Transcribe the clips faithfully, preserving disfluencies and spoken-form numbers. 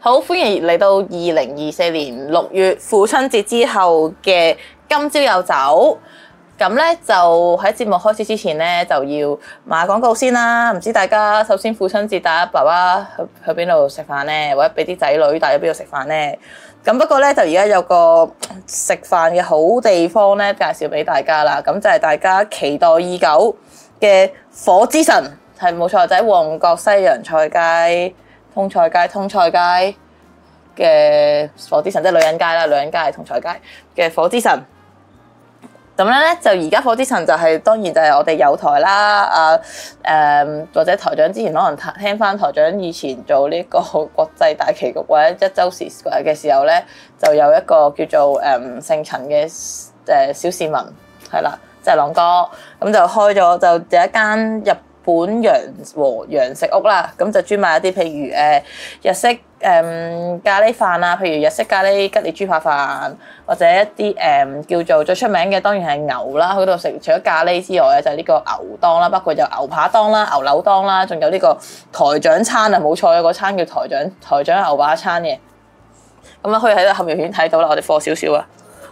好歡迎嚟到二零二四年六月父親節之後嘅今朝有酒。咁咧就喺節目開始之前咧就要買廣告先啦。唔知大家首先父親節帶爸爸去去邊度食飯咧，或者俾啲仔女帶咗邊度食飯咧？咁不過咧就而家有個食飯嘅好地方咧介紹俾大家啦。咁就係大家期待已久嘅火之神，係冇錯，就喺旺角西洋菜街、通菜街、通菜街嘅火之神，即係女人街啦，女人街係通菜街嘅火之神。咁樣咧就而家火之神就係、是、當然就係我哋有台啦，啊誒、嗯、或者台長之前可能聽翻台長以前做呢個國際大棋局或者一週時嘅時候咧，就有一個叫做誒、嗯、姓陳嘅誒小市民係啦，即係朗哥，咁就開咗就有一間日本洋和洋食屋啦，咁就專賣一啲譬如誒日式誒、嗯、咖喱飯啊，譬如日式咖喱吉列豬扒飯，或者一啲誒、嗯、叫做最出名嘅當然係牛啦，佢度食除咗咖喱之外咧，就係、是、呢個牛檔啦，包括有牛扒檔啦、牛柳檔啦，仲有呢個台長餐啊，冇錯，有個餐叫台長台長牛扒餐嘅，咁啊可以喺個後面片睇到啦，我哋放少少啊，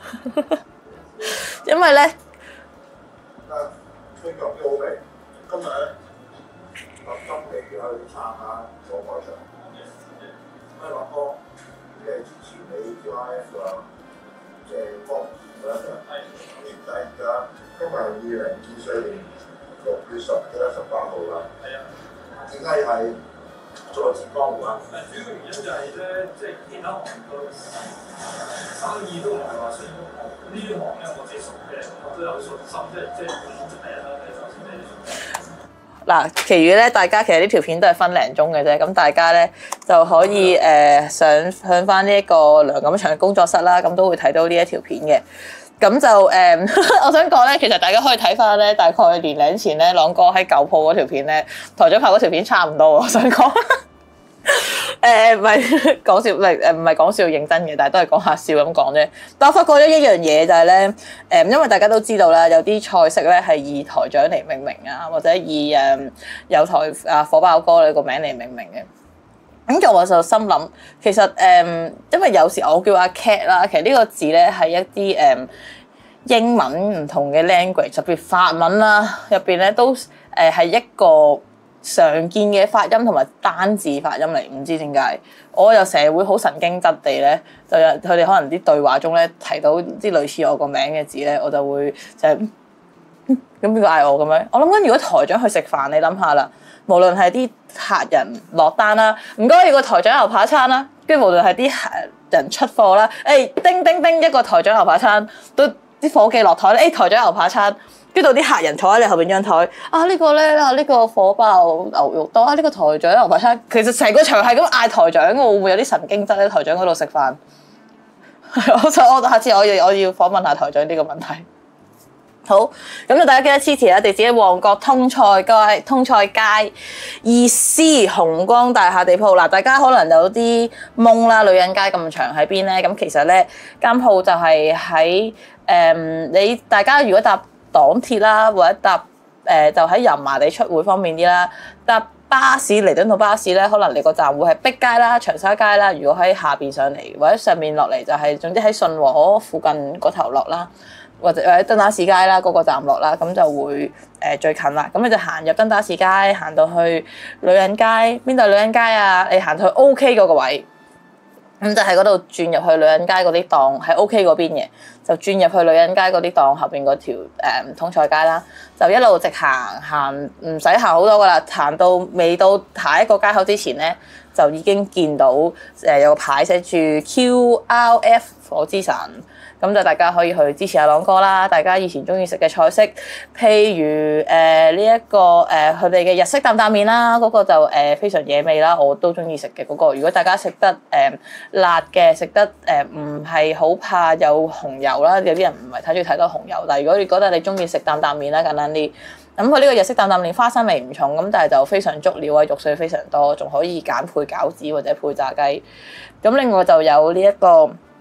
因為咧， 啊，非常之好味，今日咧。特登嚟去撐下火台上，咩話哥？即係之前你 T I F 啊，即係幫嗰一場年底而家，今日係二零二四年六月十幾啦，十八號啦。係啊，點解係做一次江湖啊？誒，主要原因就係咧，即係其他行業個生意都唔係話算好，呢行咧我自己熟嘅，我都有信心，即係即係本身第一啦，第一首先第一。 嗱，其餘咧，大家其實呢條片都係分零鐘嘅啫，咁大家咧就可以誒、呃、上向翻呢一個梁錦祥嘅工作室啦，咁都會睇到呢一條片嘅。咁就誒、呃，我想講咧，其實大家可以睇翻咧，大概年零前咧，朗哥喺舊鋪嗰條片咧，台長拍嗰條片差唔多，我想講。誒唔係講笑，唔係誒唔係講笑，認真嘅，但係都係講下笑咁講啫。但我發覺咗一樣嘢就係、是、咧，誒因為大家都知道啦，有啲菜式咧係以台長嚟命名啊，或者以誒、嗯、有台啊火爆哥你個名嚟命名嘅。咁就我就心諗，其實誒、嗯，因為有時我叫阿 Cat 啦，其實呢個字咧係一啲誒、嗯、英文唔同嘅 language，特別法文啦入邊咧都誒係一個常見嘅發音同埋單字發音嚟，唔知點解，我又成日會好神經質地咧，就有佢哋可能啲對話中咧提到啲類似我個名嘅字咧，我就會就係咁邊個嗌我咁樣？我諗緊如果台長去食飯，你諗下啦，無論係啲客人落單啦，唔該要個台長牛扒餐啦，跟住無論係啲客人出貨啦，誒、哎、叮叮叮一個台長牛扒餐，到啲伙計落台咧，誒、哎、台長牛扒餐。跟住到啲客人坐喺你後邊張台，啊、這個、呢個咧啊呢個火爆牛肉多啊呢、這個台長牛扒餐，其實成個場係咁嗌台長嘅，會唔會有啲神經質喺台長嗰度食飯？我就我下次我要我要訪問下台長呢個問題。好，咁就大家記得支持啦！地址喺旺角通菜街通菜街二 C 紅光大廈地鋪。嗱，大家可能有啲懵啦，女人街咁長喺邊咧？咁其實咧間鋪就係喺誒你大家如果搭港鐵啦，或者搭誒、呃、就喺油麻地出會方便啲啦。搭巴士彌敦道巴士咧，可能你個站會係碧街啦、長沙街啦。如果喺下邊上嚟，或者上面落嚟就係、是、總之喺順和河附近嗰頭落啦，或者或者登打士街啦嗰、那個站落啦，咁就會誒、呃、最近啦。咁你就行入登打士街，行到去女人街，邊度女人街啊？你行到去 OK 嗰個位。咁就喺嗰度轉入去女人街嗰啲檔，喺 OK 嗰邊嘅，就轉入去女人街嗰啲檔後邊嗰條誒、嗯、通菜街啦，就一路直行行，唔使行好多噶啦，行到未到下一個街口之前咧，就已經見到誒、呃、有個牌寫住 Q R F 火之神。咁就大家可以去支持下朗哥啦，大家以前中意食嘅菜式，譬如誒呢一個誒佢哋嘅日式擔擔麵啦，嗰、那個就誒、呃、非常惹味啦，我都中意食嘅嗰個。如果大家食得誒、呃、辣嘅，食得誒唔係好怕有紅油啦，有啲人唔係太中意睇到紅油，但係如果你覺得你中意食擔擔麵啦，簡單啲，咁佢呢個日式擔擔麵花生味唔重，咁但係就非常足料啊，肉碎非常多，仲可以揀配餃子或者配炸雞。咁另外就有呢、這、一個。誒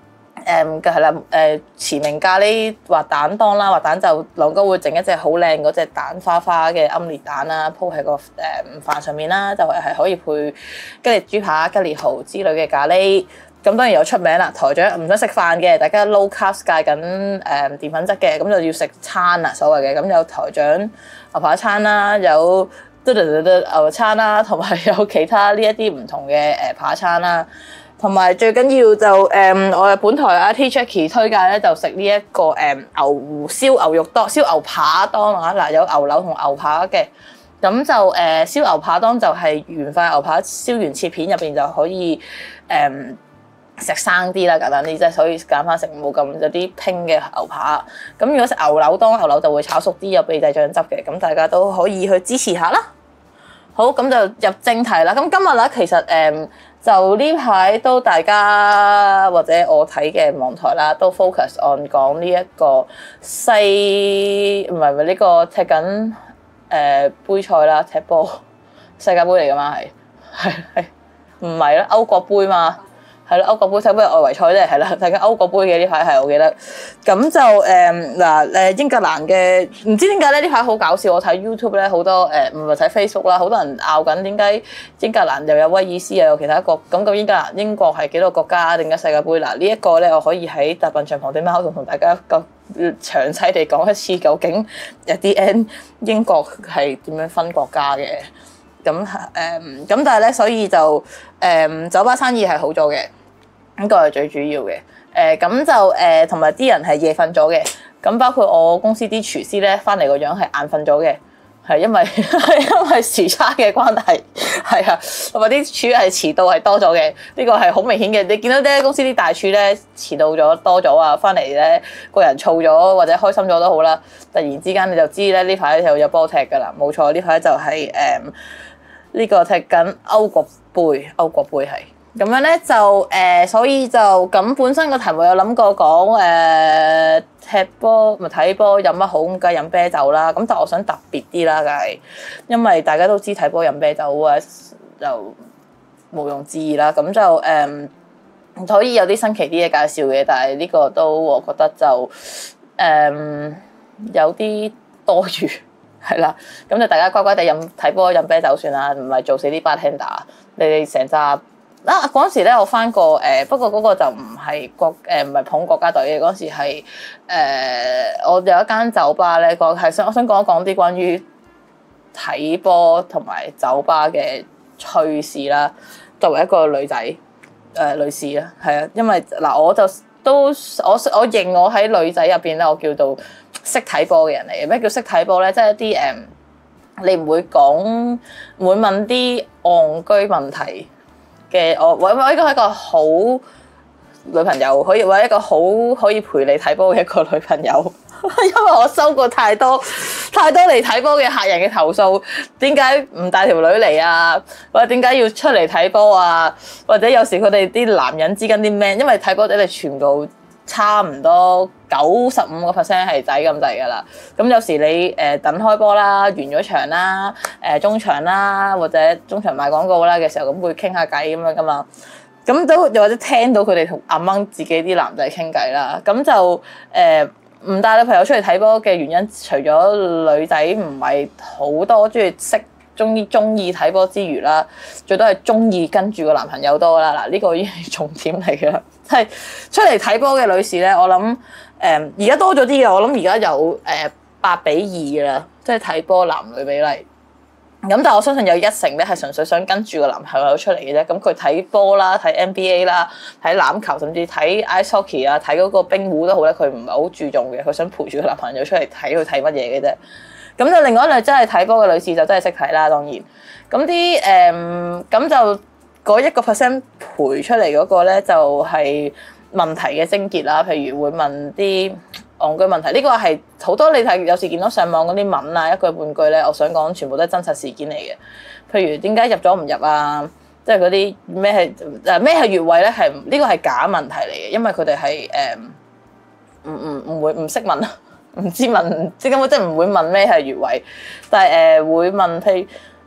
誒嘅係啦，誒馳名咖喱滑蛋當啦，滑蛋就朗哥會整一隻好靚嗰隻蛋花花嘅奄列蛋啦，鋪喺個誒飯上面啦，就係、係、可以配吉列豬扒、吉列蠔之類嘅咖喱。咁當然有出名啦，台長唔想食飯嘅，大家 low carb 戒緊誒澱粉質嘅，咁就要食餐啦，所謂嘅。咁有台長牛扒餐啦，有嘟嘟嘟嘟牛餐啦，同埋有其他呢一啲唔同嘅誒扒餐啦。同埋最緊要就誒、嗯，我嘅本台阿 T Jackie 推介咧，就食呢一個誒、嗯、牛燒牛肉當燒牛扒當啊！嗱，有牛柳同牛扒嘅，咁就誒、呃、燒牛扒當就係原塊牛扒燒完切片入邊就可以誒、嗯、食生啲啦，簡單啲即係，所以揀翻食冇咁有啲拼嘅牛扒。咁如果食牛柳當，牛柳就會炒熟啲，有秘製醬汁嘅，咁大家都可以去支持下啦。好，咁就入正題啦。咁今日咧，其實誒。嗯就呢排都大家或者我睇嘅網台啦，都 focus on 講呢一個西唔係唔係呢個踢緊誒、呃、杯賽啦，踢波世界盃嚟㗎嘛，係係係唔係啦，歐國杯嘛。係啦，歐國杯睇杯外圍賽啫，係啦，睇緊歐國杯嘅呢排係我記得。咁就誒嗱誒英格蘭嘅，唔知點解咧呢排好搞笑，我睇 YouTube 咧好多誒唔係睇 Facebook 啦，好多人拗緊點解英格蘭又有威爾斯又有其他國，咁究竟英格蘭英國係幾多個國家？點解世界盃嗱呢一個咧，我可以喺搭笨象旁啲貓度同大家個詳細地講一次，究竟 at the end 英國係點樣分國家嘅？咁誒咁，但係咧，所以就誒、嗯、酒吧生意係好咗嘅，呢個係最主要嘅。誒、呃、咁就誒同埋啲人係夜瞓咗嘅。咁包括我公司啲廚師咧，翻嚟個樣係眼瞓咗嘅，係因為係因為時差嘅關係，係啊，同埋啲廚係遲到係多咗嘅。呢、這個係好明顯嘅。你見到啲公司啲大廚咧遲到咗多咗啊，翻嚟咧個人燥咗或者開心咗都好啦。突然之間你就知咧呢排又有波踢㗎啦，冇錯，呢排就係、是、誒。嗯呢個踢緊歐國杯，歐國杯係咁樣咧就誒、呃，所以就咁本身個題目有諗過講誒、呃、踢波咪睇波飲乜好咁，梗係飲啤酒啦。咁但係我想特別啲啦，梗係因為大家都知睇波飲啤酒啊，就毋庸置疑啦。咁就誒、呃、可以有啲新奇啲嘅介紹嘅，但係呢個都我覺得就誒、呃、有啲多餘。係啦，咁就大家乖乖地飲睇波飲啤酒算啦，唔係做死啲 bartender。你哋成扎啊嗰陣時咧，我翻過誒、呃，不過嗰個就唔係國誒，唔係捧國家隊嘅。嗰陣時係誒、呃，我有一間酒吧咧，個係想我想講一講啲關於睇波同埋酒吧嘅趣事啦。作為一個女仔誒、呃、女士啦，係啊，因為嗱我就都我我認我喺女仔入邊咧，我叫做識睇波嘅人嚟嘅。咩叫識睇波咧？即係一啲誒、嗯，你唔會講，唔會問啲戇居問題嘅。我我我應該係一個好女朋友，可以或者一個好可以陪你睇波嘅一個女朋友。因為我收過太多太多嚟睇波嘅客人嘅投訴，點解唔帶條女嚟啊？或者點解要出嚟睇波啊？或者有時佢哋啲男人之間啲 man， 因為睇波仔你全部差唔多九十五個 percent 係仔咁滯㗎啦。咁有時你誒、呃、等開波啦，完咗場啦，誒、呃、中場啦，或者中場賣廣告啦嘅時候，咁會傾下偈咁樣㗎嘛。咁都又或者聽到佢哋同阿掹自己啲男仔傾偈啦。咁就誒。呃唔帶女朋友出嚟睇波嘅原因，除咗女仔唔係好多中意識中意中意睇波之餘啦，最多係中意跟住個男朋友多啦。嗱，呢個已經係重點嚟嘅啦。係出嚟睇波嘅女士咧，我諗誒而家多咗啲嘅，我諗而家有誒八比二嘅啦，即係睇波男女比例。咁但係我相信有一成咧係純粹想跟住個男朋友出嚟嘅啫。咁佢睇波啦，睇 N B A 啦，睇欖球，甚至睇 ice hockey 啊，睇嗰個冰壺都好咧。佢唔係好注重嘅，佢想陪住個男朋友出嚟睇佢睇乜嘢嘅啫。咁就另外一類真係睇波嘅女士就真係識睇啦，當然。咁啲誒咁就嗰一個 percent 陪出嚟嗰個咧就係問題嘅症結啦。譬如會問啲戇居問題，呢、這個係好多你睇有時見到上網嗰啲文啊，一句半句咧，我想講全部都係真實事件嚟嘅。譬如點解入咗唔入啊？即係嗰啲咩係誒咩係越位咧？係呢個係假問題嚟嘅，因為佢哋係誒唔唔唔會唔識問，唔知問即根本即係唔會問咩係越位，但係誒、呃、會問譬如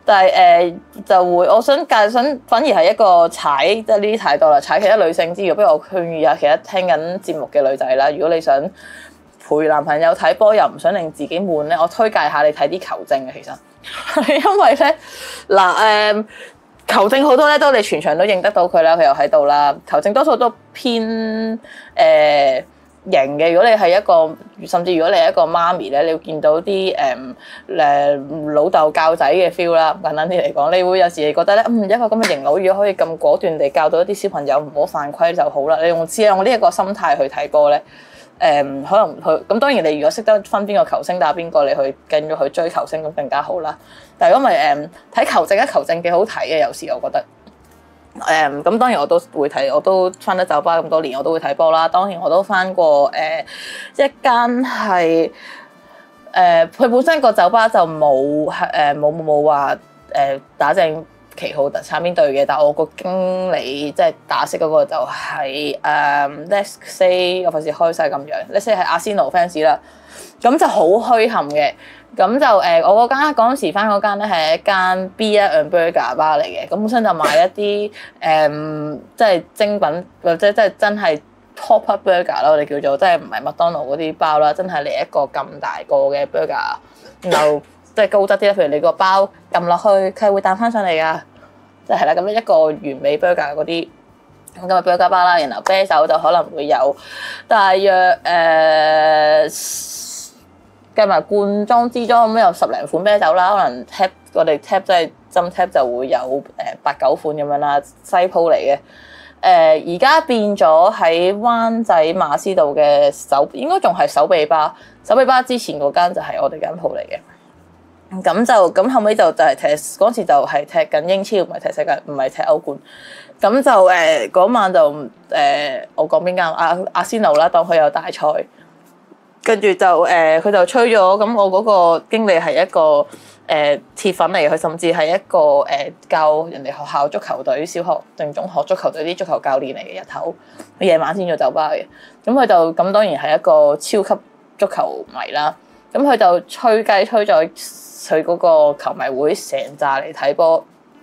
但係誒、呃、就會，我想介想反而係一個踩，即係呢啲太多啦，踩其他女性之餘，不如我勸喻下其他聽緊節目嘅女仔啦。如果你想陪男朋友睇波，又唔想令自己悶咧，我推介下你睇啲球證嘅，其實因為咧嗱誒球證好多咧都你全場都認得到佢啦，佢又喺度啦。球證多數都偏誒。呃型嘅，如果你係一個，甚至如果你係一個媽咪咧，你會見到啲誒誒老豆教仔嘅 feel 啦。簡單啲嚟講，你會有時你覺得咧，嗯，一個咁嘅型佬，如果可以咁果斷地教到一啲小朋友唔好犯規就好啦。你用知用呢一個心態去睇波咧，誒、嗯、可能佢咁當然你如果識得分邊個球星打邊個，你去跟咗去追球星咁更加好啦。但係如果唔係誒睇球證咧，球證幾好睇嘅，有時我覺得。誒咁、嗯、當然我都會睇，我都翻得酒吧咁多年，我都會睇波啦。當然我都翻過誒、呃、一間係誒，佢、呃、本身個酒吧就冇誒冇冇話誒打正旗號特參邊隊嘅，但係我個經理即係打識嗰個就係、是、誒、呃、Let's say 我費事開晒咁樣 ，Let's say 係阿仙奴 fans 啦，咁就好虛冚嘅。咁就誒、呃，我嗰間嗰陣時翻嗰間咧係一間 Beer and Burger bar 嚟嘅，咁本身就賣一啲誒、嗯，即係精品或者即係真係 top up burger 啦，我哋叫做即係唔係麥當勞嗰啲包啦，真係嚟一個咁大個嘅 burger，然後即係高質啲啦，譬如你個包撳落去，佢係會彈翻上嚟噶，即係係啦，咁一個完美 burger 嗰啲咁嘅 burger bar 啦，然後啤酒就可能會有大約誒。呃計埋罐裝支裝咁有十零款啤酒啦，可能 tap 我哋 tap 即係斟 tap 就會有誒八九款咁樣啦，西鋪嚟嘅。誒而家變咗喺灣仔馬師道嘅手，應該仲係手臂巴。手臂巴之前嗰間就係我哋間鋪嚟嘅。咁就咁後尾就就係踢嗰時就係踢緊英超，唔係踢世界，唔係踢歐冠。咁就誒嗰、呃、晚就誒、呃、我講邊間阿阿仙奴啦，當佢有大賽。跟住就誒，佢、呃、就吹咗。咁我嗰個經理係一個誒、呃、鐵粉嚟，佢甚至係一個誒、呃、教人哋學校足球隊、小學定中學足球隊啲足球教練嚟嘅，日頭，佢夜晚先做酒吧嘅。咁佢就咁當然係一個超級足球迷啦。咁佢就吹雞吹咗佢嗰個球迷會成紮嚟睇波。誒、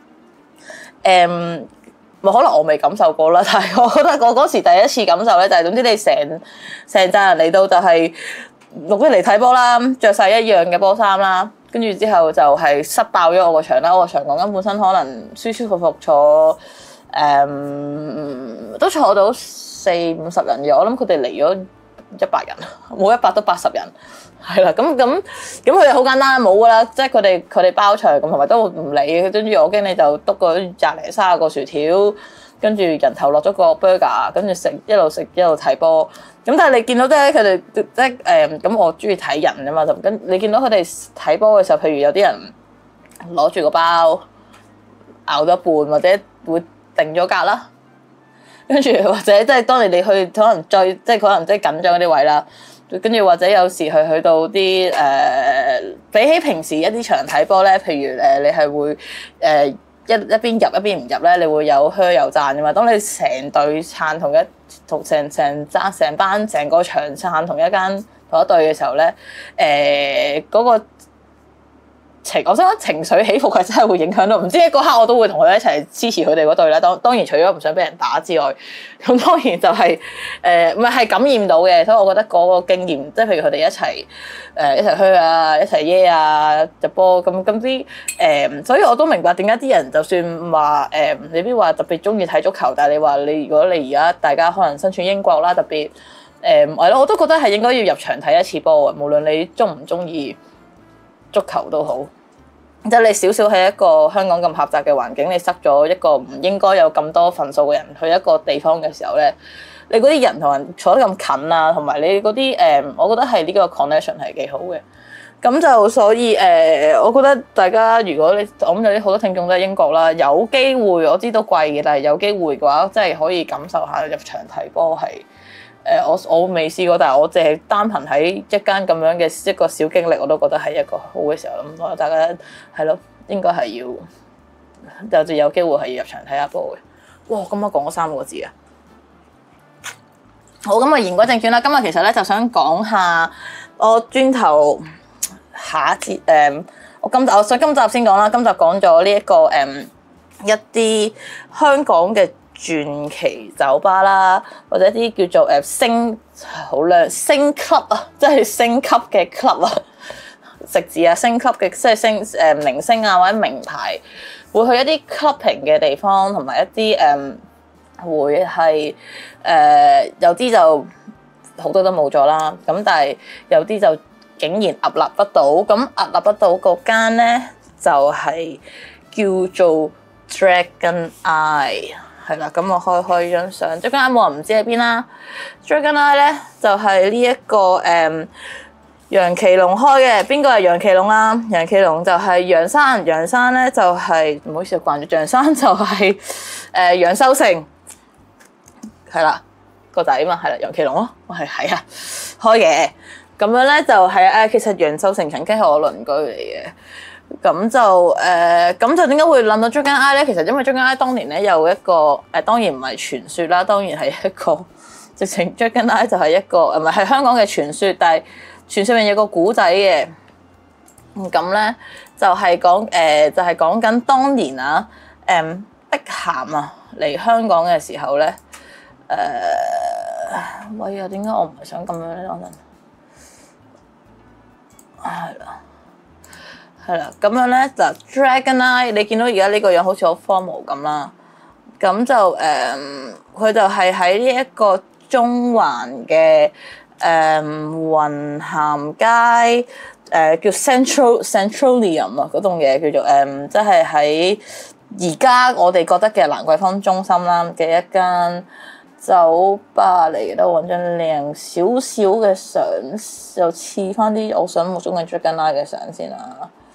嗯。可能我未感受過啦，但係我覺得我嗰時第一次感受咧，就係總之你成成扎人嚟到就係六一嚟睇波啦，着晒一樣嘅波衫啦，跟住之後就係塞爆咗我個場啦。我個場講緊本身可能舒舒服服坐誒、嗯、都坐到四五十人嘅，我諗佢哋嚟咗一百人，冇一百都八十人。係啦，咁咁咁佢哋好簡單冇噶啦，即係佢哋佢哋包場咁，同埋都唔理。跟住我經理就篤個廿零三十個薯條，跟住人頭落咗個 burger，跟住食一路食一路睇波。咁但係你見到咧，佢哋即係誒咁，我中意睇人啊嘛，就跟你見到佢哋睇波嘅時候，譬如有啲人攞住個包咬咗一半，或者會定咗格啦，跟住或者即係當你哋去可能最即係可能即係緊張嗰啲位啦。跟住或者有時去去到啲誒、呃，比起平時一啲場睇波咧，譬如誒、呃、你係會誒、呃、一一邊入一邊唔入咧，你會有靴有讚噶嘛。當你成隊撐同一同成成爭成班成個場撐同一間同一隊嘅時候咧，誒、呃、嗰、那個情，我想講情緒起伏係真係會影響到，唔知嗰刻我都會同佢哋一齊支持佢哋嗰隊啦。當當然除咗唔想俾人打之外，咁當然就係誒唔係係感染到嘅，所以我覺得嗰個經驗，即係譬如佢哋一齊誒、呃、一齊噓啊，一齊耶啊入波咁咁啲誒，所以我都明白點解啲人就算話誒、呃、未必話特別中意睇足球，但係你話你如果你而家大家可能身處英國啦，特別誒係咯，我都覺得係應該要入場睇一次波嘅，無論你中唔中意足球都好，即係你少少喺一個香港咁狹窄嘅環境，你塞咗一個唔應該有咁多份數嘅人去一個地方嘅時候咧，你嗰啲人同人坐得咁近啊，同埋你嗰啲誒，我覺得係呢個 connection 係幾好嘅。咁就所以誒、呃，我覺得大家如果你我諗有啲好多聽眾都係英國啦，有機會我知道貴嘅，但係有機會嘅話，即係可以感受下入場睇波係。誒、呃、我我未試過，但係我淨係單憑喺一間咁樣嘅一個小經歷，我都覺得係一個好嘅時候。咁我大家係咯，應該係要有有機會係要入場睇下波嘅。哇！咁我講咗三個字啊！好，咁啊言歸正傳啦。今日其實咧就想講下我轉頭下一節誒、呃， 我今集我想今集先講啦，今集講咗呢一個誒、嗯、一啲香港嘅傳奇酒吧啦，或者一啲叫做誒星好靚星級啊，即係星級嘅 club 啊，食字啊，星級嘅即係星誒、呃、明星啊或者名牌，會去一啲 clubbing 嘅地方，同埋一啲誒、嗯、會係誒、呃、有啲就好多都冇咗啦，咁但係有啲就竟然屹立不倒，咁屹立不倒嗰間咧就係、是、叫做 Dragon Eye。係啦，咁我開開張相，Dragon Eye冇人唔知喺邊啦。Dragon Eye 咧就係呢一個誒、嗯、楊奇龍開嘅，邊個係楊奇龍啊？楊奇龍就係楊生，楊生咧就係、是、唔好意思，慣住楊生就係、是、誒、呃、楊修成，係啦個仔啊嘛，係啦楊奇龍咯，我係係啊開嘅，咁樣咧就係、是、誒其實楊修成曾經係我鄰居嚟嘅。咁就誒，咁、呃、就點解會諗到 Dragon Eye 咧？其實因為 Dragon Eye 當年咧有一個誒、呃，當然唔係傳說啦，當然係一個直情 Dragon Eye 就係一個唔係係香港嘅傳說，但係傳說入面有個古仔嘅。咁咧就係講誒，就係講緊當年啊，誒、呃、碧咸啊嚟香港嘅時候咧，誒、呃、喂啊，點解我唔係想咁樣咧？可能係啦。係啦，咁樣咧就 Dragon Eye，你見到而家呢個樣好似好荒謬咁啦。咁就誒，佢、呃、就係喺呢一個中環嘅誒雲咸街誒、呃、叫 Central Centralium 啊嗰棟嘢叫做誒，即係喺而家我哋覺得嘅蘭桂坊中心啦嘅一間酒吧嚟嘅，都揾張靚少少嘅相，就似翻啲我想目中嘅 Dragon Eye 嘅相先啦。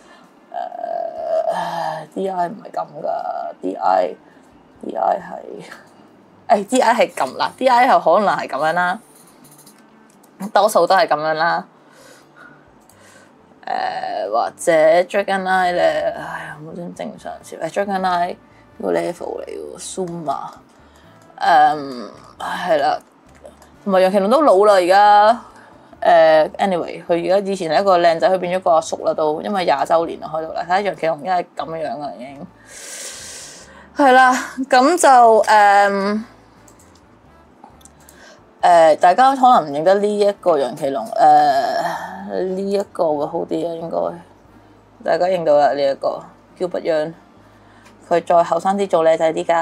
誒 D I 唔係咁噶 ，D I D I 係誒 D I 係咁啦 ，D I 係可能係咁樣啦，多數都係咁樣啦。誒、呃、或者 Dragon Eye 咧，唉呀冇點正常少誒 Dragon Eye 個 level 嚟喎 Zoom 啊，誒係啦，同埋楊奇龍都老啦而家。誒、uh, anyway，佢而家以前係一個靚仔，佢變咗個阿叔啦都，因為廿週年啦開到啦，睇下楊奇龍而家係咁樣樣啦已經。係啦，咁就誒誒、嗯呃，大家可能唔認得呢一個楊奇龍，誒呢一個會好啲啊應該。大家認到啦呢一個，叫不央，佢再後生啲做靚仔啲㗎，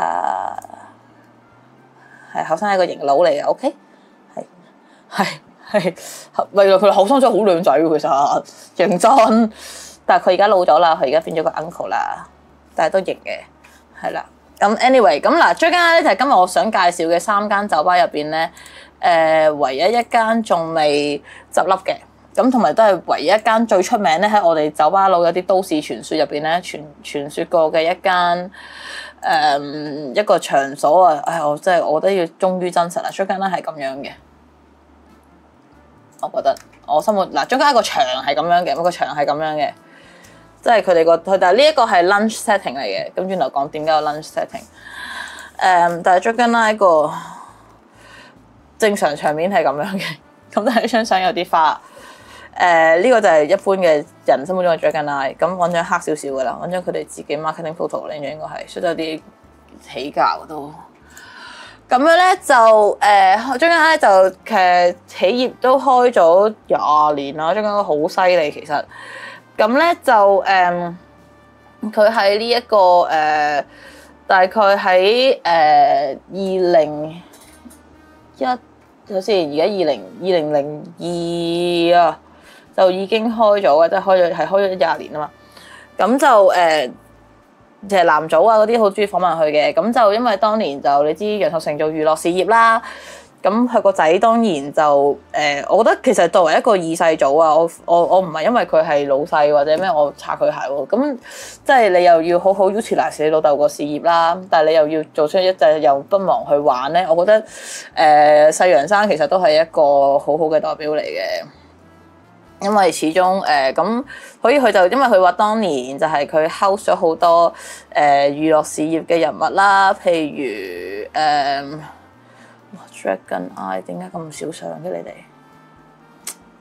係後生係個型佬嚟嘅 ，OK，係係。係，咪佢後生真係好靚仔喎，其實認真。但係佢而家老咗啦，佢而家變咗個 uncle 啦，但係都型嘅，係啦。咁 anyway，咁嗱，Dragon Eye咧就係今日我想介紹嘅三間酒吧入邊咧，誒、呃、唯一一間仲未執笠嘅，咁同埋都係唯一一間最出名咧喺我哋酒吧佬有啲都市傳說入邊咧傳傳說過嘅一間誒、呃、一個場所啊！唉，我真係我覺得要忠於真實啦，Dragon Eye係咁樣嘅。我覺得我心目嗱，中間一個場係咁樣嘅，一個場係咁樣嘅，即係佢哋個佢，但係呢一個係 lunch setting 嚟嘅。咁轉頭講點解有 lunch setting？誒、嗯，但係 Dragon Eye 個正常場面係咁樣嘅，咁但係呢張相有啲花。誒、呃，呢、這個就係一般嘅人心目中嘅 Dragon Eye。咁揾張黑少少嘅啦，揾張佢哋自己 marketing photo 咧，應該係，所以有啲起價都。咁樣咧就誒，Dragon Eye就其實企業都開咗廿年啦，Dragon Eye好犀利其實。咁咧就誒，佢喺呢一個誒、呃，大概喺誒二零一，好似而家二零二零零二啊，就已經開咗嘅，即係開咗係開咗廿年啊嘛。咁就誒。呃其實男組啊嗰啲好中意訪問佢嘅，咁就因為當年就你知楊受成做娛樂事業啦，咁佢個仔當然就誒、呃，我覺得其實作為一個二世祖啊，我我我唔係因為佢係老細或者咩，我擦佢鞋喎，咁即係你又要好好 utilize 你老豆個事業啦，但係你又要做出一隻又不忘去玩咧，我覺得誒細楊生其實都係一個好好嘅代表嚟嘅。因為始終誒咁，所以佢就因為佢話當年就係佢 house 咗好多誒、呃、娛樂事業嘅人物啦，譬如誒、呃、Dragon Eye 點解咁少相嘅你哋？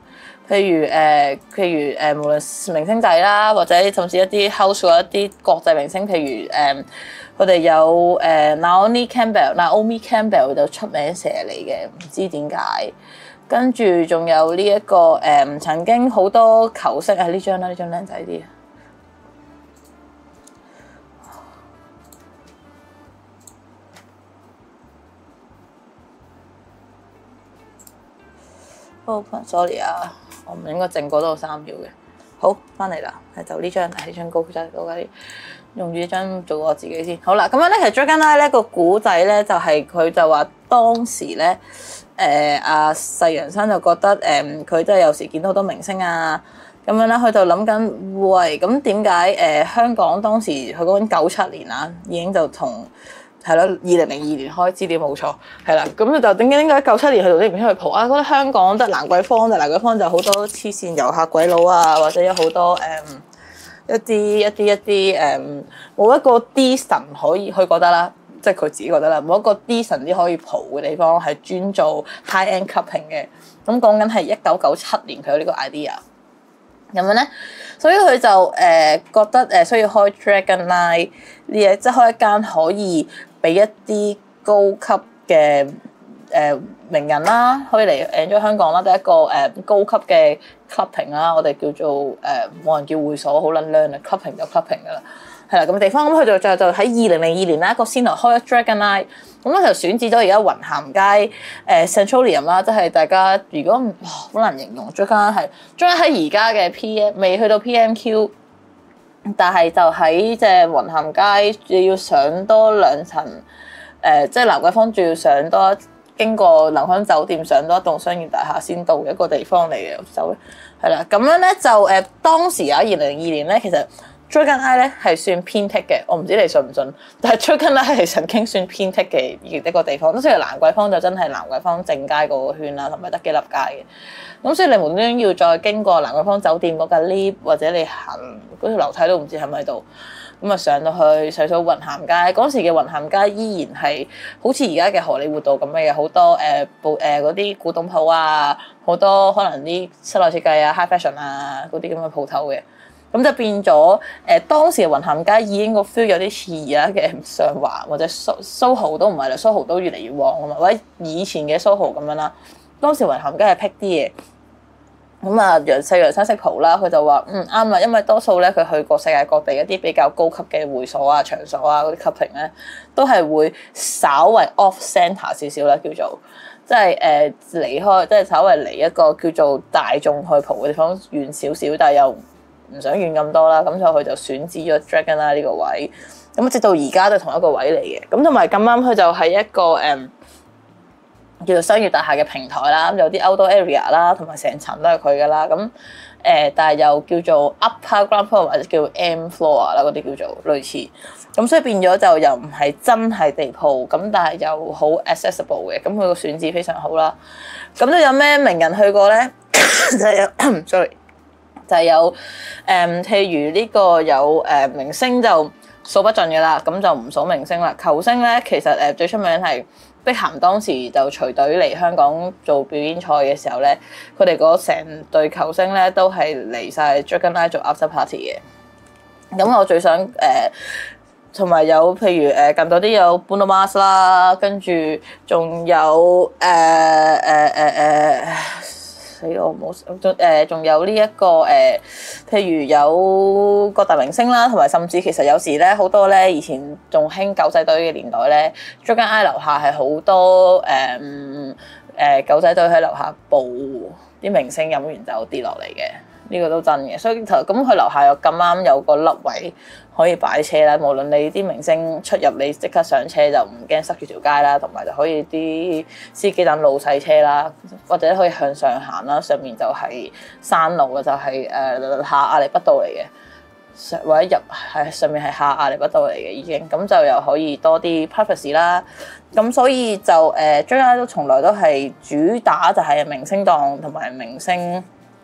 譬如誒、呃，譬如誒、呃，無論明星仔啦，或者甚至一啲 house 一啲國際明星，譬如誒，佢哋有誒 Naomi Campbell、Naomi Campbell 就出名蛇嚟嘅，唔知點解。跟住仲有呢、這、一個誒、呃，曾經好多球星啊，呢張啦，呢張靚仔啲。Open，sorry 啊，我唔應該靜過多三秒嘅。好，翻嚟啦，係就呢張，係呢張高質高啲，用住呢張做我自己先。好啦，咁樣咧，其實 Dragon Eye 咧個古仔咧就係、是、佢就話當時咧，誒阿細楊生就覺得誒佢真係有時見到好多明星啊，咁樣咧佢就諗緊，喂，咁點解誒香港當時佢講緊九七年啊，已經就同。係咯，二零零二年開資料冇錯，係啦，咁就點解點解九七年去到呢邊去蒲啊？覺得香港得蘭桂坊，但蘭桂坊就好多黐線遊客鬼佬啊，或者有好多誒、嗯、一啲一啲一啲誒冇一個 decent 可以，佢覺得啦，即係佢自己覺得啦，冇一個 decent 啲可以蒲嘅地方係專做 high end clubbing 嘅。咁講緊係一九九七年佢有呢個 idea，咁樣咧，所以佢就誒、呃、覺得誒需要開 Dragon Eye 呢嘢，即係開一間可以。俾一啲高級嘅誒、呃、名人啦，可以嚟 enjoy 香港啦，第一個誒、呃、高級嘅 clubbing 啦，我哋叫做誒冇、呃、人叫會所，好撚靚啊 clubbing 就 clubbing 噶啦，係啦咁嘅地方，咁佢就就就喺二零零二年啦，一個先頭開咗 Dragon Eye，咁咧就選址咗而家雲咸街誒 Centralium 啦，即係大家如果好難形容 Dragon Eye 係 Dragon Eye 喺而家嘅 P M 未去到 P M Q。但係就喺即係雲咸街，你要上多兩層，誒、呃，即係蘭桂坊仲要上多經過南香酒店上多一棟商業大廈先到嘅一個地方嚟嘅，就係啦。咁樣咧就誒、呃、當時啊，二零零二年咧，其實 Dragon Eye 咧係算偏僻嘅，我唔知你信唔信，但係 Dragon Eye 係曾經算偏僻嘅一個地方。咁所以蘭桂坊就真係蘭桂坊正街嗰個圈啦，同埋得幾粒街嘅。咁所以你無端端要再經過蘭桂坊酒店嗰架 lift，或者你行嗰條樓梯都唔知喺唔喺度，咁啊上到去上到雲咸街。嗰時嘅雲咸街依然係好似而家嘅荷里活道咁嘅，好多誒布誒嗰啲古董鋪啊，好多可能啲室內設計啊、high fashion 啊嗰啲咁嘅鋪頭嘅。咁就變咗誒、呃、當時嘅雲咸街已經個 feel 有啲似而家嘅上環或者 SoHo 都唔係啦 ，SoHo 都越嚟越旺啊嘛，或者以前嘅 SoHo 咁樣啦。當時雲咸街係僻啲嘅。咁啊，楊細楊生識蒲啦，佢就話嗯啱啦，因為多數咧佢去過世界各地一啲比較高級嘅會所啊、場所啊嗰啲 clubbing 咧，都係會稍為 off centre 少少啦，叫做即係誒離開，即係稍為離一個叫做大眾去蒲嘅地方遠少少，但係又唔想遠咁多啦，咁所以佢就選址咗 Dragon Eye 呢個位，咁直到而家都係同一個位嚟嘅，咁同埋咁啱佢就係一個誒。嗯叫做商業大廈嘅平台啦，咁有啲 outdoor area 啦，同埋成層都係佢噶啦。咁誒、呃，但係又叫做 upper ground floor 或者叫 M floor 啦，嗰啲叫做類似。咁所以變咗就又唔係真係地鋪，咁但係又好 accessible 嘅。咁佢個選址非常好啦。咁都有咩名人去過咧？就係有，sorry，就係有誒，譬如呢個有誒、呃、明星就數不盡嘅啦。咁就唔數明星啦。球星咧，其實誒最出名係。碧咸當時就隨隊嚟香港做表演賽嘅時候咧，佢哋嗰成隊球星咧都係嚟晒 Dragon Eye 做 after party 嘅。咁我最想誒，同、呃、埋有譬如誒近到啲有 Bruno Mars 啦，跟住仲有誒誒誒誒，死我冇仲誒仲有呢、這、一個誒、呃，譬如有各大明星啦，同埋甚至其實有時咧好多咧以前仲興狗仔隊嘅年代咧 Dragon Eye 樓下係好多誒誒、呃呃、狗仔隊喺樓下捕啲明星飲完酒跌落嚟嘅，呢、這個都真嘅。所以頭咁佢樓下又咁啱有個凹位可以擺車啦，無論你啲明星出入你即刻上車就唔驚塞住條街啦，同埋就可以啲司機等路細車啦，或者可以向上行啦，上面就係山路嘅，就係、是、誒、呃、下亞厘畢道嚟嘅，上或者入係上面係下亞厘畢道嚟嘅已經，咁就又可以多啲 privacy 啦。咁所以就誒 Dragon Eye 都從來都係主打就係明星檔同埋明星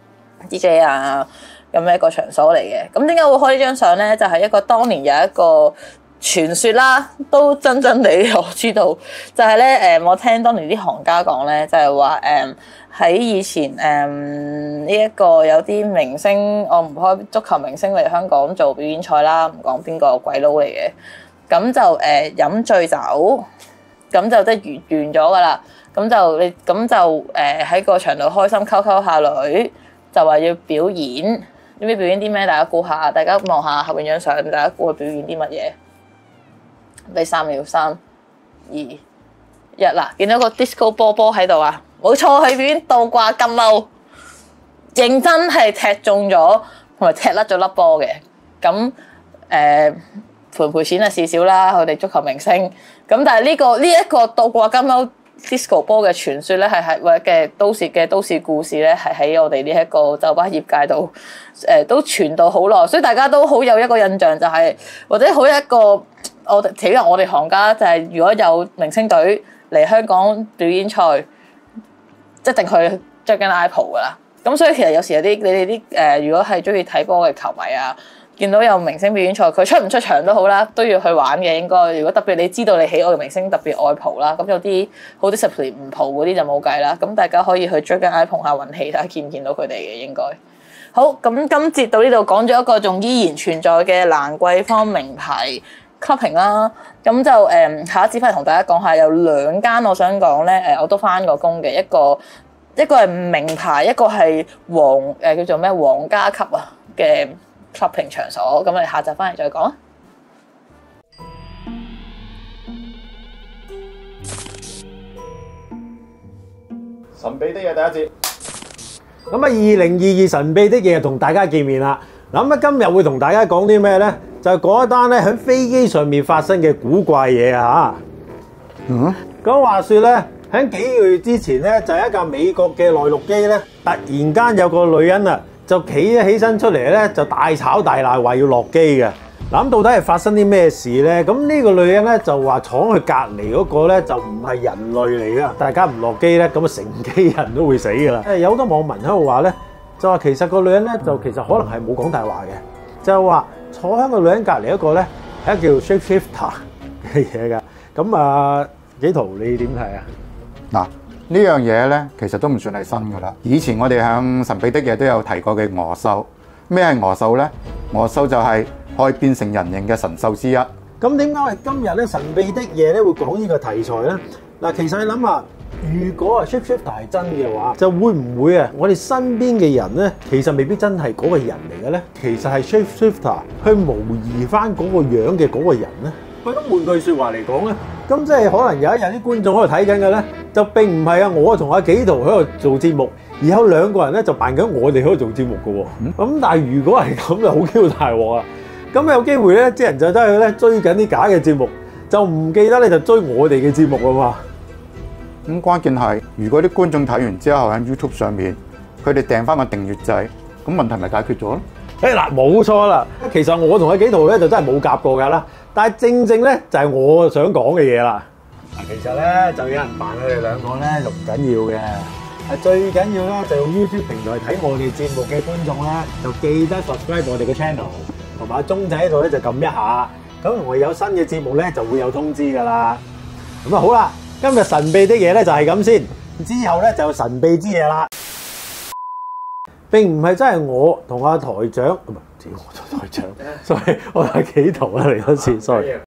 D J 啊。咁嘅一個場所嚟嘅，咁點解會開呢張相咧？就係、是、一個當年有一個傳說啦，都真真地我知道，就係咧誒，我聽當年啲行家講咧，就係話誒喺以前誒呢一個有啲明星，我唔開足球明星嚟香港做表演賽啦，唔講邊個鬼佬嚟嘅，咁就誒、呃、飲醉酒，咁就即係完完咗噶啦。咁就你咁就誒喺、呃、個場度開心溝溝下女，就話要表演，知唔知表演啲咩？大家估下，大家望下後邊張相，大家估佢表演啲乜嘢？俾三秒，三二一嗱，見到個 disco 波波喺度啊！冇錯，佢表演倒掛金鈎，認真係踢中咗同埋踢甩咗粒波嘅。咁誒賠唔賠錢啊？事少啦，佢哋足球明星。咁但係呢、呢個呢一、呢個倒掛金鈎 disco 波嘅傳說咧，係喺或者嘅都市嘅都市故事咧，係喺我哋呢一個酒吧業界度誒、呃、都傳到好耐，所以大家都好有一個印象，就係、是、或者好有一個我哋，譬如我哋行家就係、是、如果有明星隊嚟香港表演賽，一定去着緊 Apple 噶啦。咁所以其實有時有啲你哋啲誒，如果係中意睇波嘅球迷啊，見到有明星表演賽，佢出唔出場都好啦，都要去玩嘅應該。如果特別你知道你喜愛嘅明星特別愛蒲啦，咁有啲好 discipline 唔蒲嗰啲就冇計啦。咁大家可以去追緊 iPhone 下運氣，睇下見唔見到佢哋嘅應該。好，咁今節到呢度講咗一個仲依然存在嘅蘭桂坊名牌 clubbing 啦。咁就誒、嗯、下一節翻嚟同大家講下有兩間我想講咧誒，我都翻過工嘅一個。一個係名牌，一個係皇誒、呃、叫做咩皇家級啊嘅 clubbing 場所，咁我哋下集翻嚟再講啊！ 神秘的嘢第一節， 咁啊，二零二二神秘的嘢同大家見面啦。咁啊，今日會同大家講啲咩咧？就係講一單咧喺飛機上面發生嘅古怪嘢啊！嗯，咁話說咧。喺幾個月之前咧，就係一架美國嘅內陸機咧，突然間有個女人啊，就企咗起身出嚟咧，就大吵大鬧，話要落機嘅。嗱，咁到底係發生啲咩事咧？咁呢個女人咧就話闖去隔離嗰個咧就唔係人類嚟噶，大家唔落機咧，咁啊成機人都會死噶啦。誒有好多網民喺度話咧，就話其實個女人咧就其實可能係冇講大話嘅，就係話坐喺個女人隔離嗰個咧係一個叫 shapeshifter 嘅嘢噶。咁啊，紀陶你點睇啊？ 嗱，呢樣嘢咧，其實都唔算係新噶啦。以前我哋向神秘的嘢都有提過嘅鵝獸。咩係鵝獸咧？鵝獸就係可以變成人形嘅神獸之一。 咁點解我哋今日咧神秘的嘢咧會講呢個題材咧？嗱，其實你諗下，如果係 shapeshifter 係真嘅話，就會唔會啊？我哋身邊嘅人咧，其實未必真係嗰個人嚟嘅咧。其實係 shapeshifter 去模擬翻嗰個樣嘅嗰個人咧。喂，咁換句説話嚟講咧，咁即係可能有一日啲觀眾喺度睇緊嘅咧，就並唔係啊我同阿紀陶喺度做節目，而有兩個人咧就扮緊我哋喺度做節目嘅喎。咁、嗯、但係如果係咁就好機會大鑊啊！咁有機會咧，啲人就得去咧追緊啲假嘅節目，就唔記得咧就追我哋嘅節目啊嘛。 咁、嗯、關鍵係，如果啲觀眾睇完之後喺 YouTube 上面，佢哋訂翻個訂閱制，咁問題咪解決咗咯？ 誒嗱，冇錯啦。其實我同阿紀陶咧就真係冇夾過㗎啦。但係正正咧就係我想講嘅嘢啦。嗱，其實咧就有人扮佢哋兩個咧就唔緊要嘅，係最緊要咧就用 YouTube 平台睇我哋節目嘅觀眾咧，就記得 subscribe 我哋嘅 channel， 同埋鐘仔喺度咧就撳一下，咁我有新嘅節目咧就會有通知㗎啦。咁啊好啦，今日神秘的嘢咧就係咁先，之後咧就有神秘之嘢啦。並唔係真係我同阿台長，唔係，我做台長，sorry，我係紀陶啊嚟多次 ，sorry。